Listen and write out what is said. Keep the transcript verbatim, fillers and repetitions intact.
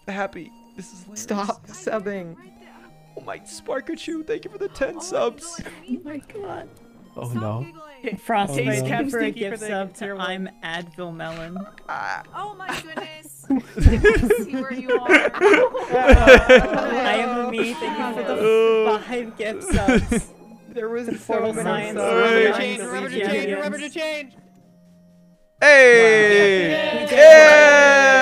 happy. This is hilarious. Stop subbing. Oh my Sparkachu, thank you for the ten subs. Oh my god. Oh no. Frostbite Oh, no. Cat for a Thank you gift for the sub tier to one. I'm Advil Melon. Oh my goodness. I see where you are. I am me. Thank you for the five gift subs. There was so Portal many Science. subs. Alright. Remember Alright. to change, remember to Yeah, change, yeah. remember to change! Hey! Wow. Yeah!